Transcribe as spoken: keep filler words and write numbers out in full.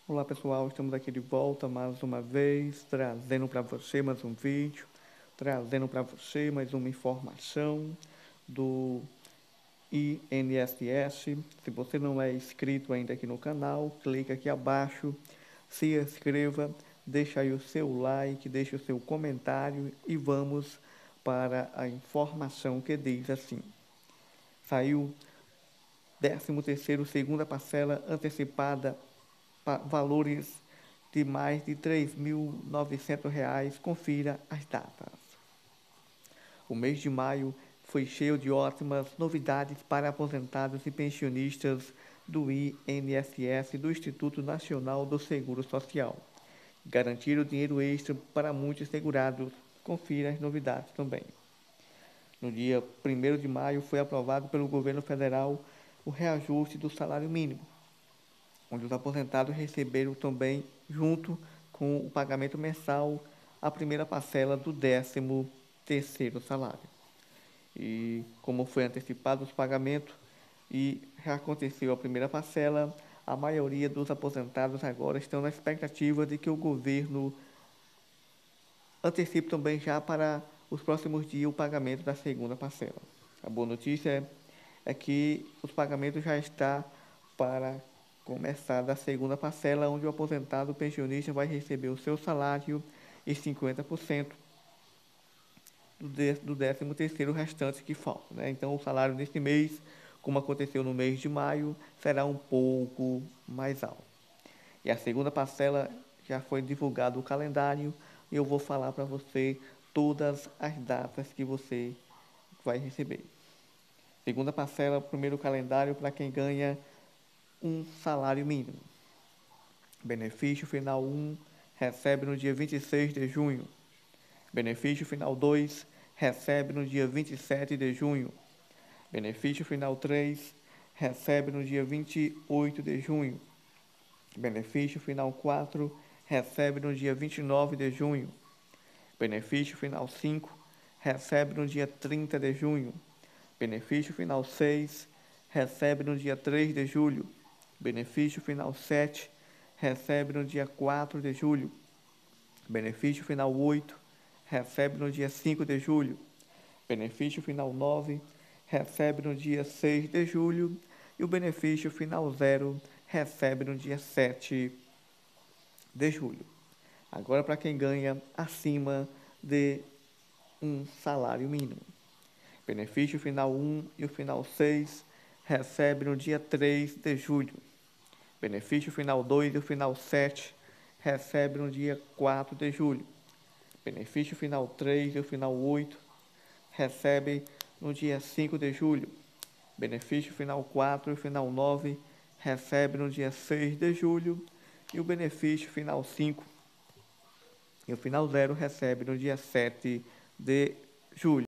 Olá pessoal, estamos aqui de volta mais uma vez, trazendo para você mais um vídeo, trazendo para você mais uma informação do I N S S. Se você não é inscrito ainda aqui no canal, clica aqui abaixo, se inscreva, deixa aí o seu like, deixa o seu comentário e vamos para a informação que diz assim: saiu décimo terceiro, segunda parcela antecipada, valores de mais de três mil e novecentos reais. Confira as datas. O mês de maio foi cheio de ótimas novidades para aposentados e pensionistas do I N S S, do Instituto Nacional do Seguro Social. Garantiram dinheiro extra para muitos segurados. Confira as novidades também. No dia primeiro de maio foi aprovado pelo governo federal o reajuste do salário mínimo, onde os aposentados receberam também, junto com o pagamento mensal, a primeira parcela do décimo terceiro salário. E como foi antecipado os pagamentos e já aconteceu a primeira parcela, a maioria dos aposentados agora estão na expectativa de que o governo antecipe também já para os próximos dias o pagamento da segunda parcela. A boa notícia é, é que os pagamentos já estão para começar da segunda parcela, onde o aposentado o pensionista vai receber o seu salário e cinquenta por cento do décimo terceiro restante que falta, né? Então, o salário deste mês, como aconteceu no mês de maio, será um pouco mais alto. E a segunda parcela já foi divulgado o calendário e eu vou falar para você todas as datas que você vai receber. Segunda parcela, primeiro calendário para quem ganha um salário mínimo. Benefício final um, recebe no dia vinte e seis de junho. Benefício final dois, recebe no dia vinte e sete de junho. Benefício final três, recebe no dia vinte e oito de junho. Benefício final quatro, recebe no dia vinte e nove de junho. Benefício final cinco, recebe no dia trinta de junho. Benefício final seis, recebe no dia três de julho. Benefício final sete, recebe no dia quatro de julho. Benefício final oito, recebe no dia cinco de julho. Benefício final nove, recebe no dia seis de julho. E o benefício final zero, recebe no dia sete de julho. Agora, para quem ganha acima de um salário mínimo. Benefício final um e o final seis, recebe no dia três de julho. Benefício final dois e o final sete, recebe no dia quatro de julho. Benefício final três e o final oito, recebe no dia cinco de julho. Benefício final quatro e o final nove, recebe no dia seis de julho. E o benefício final cinco e o final zero, recebe no dia sete de julho.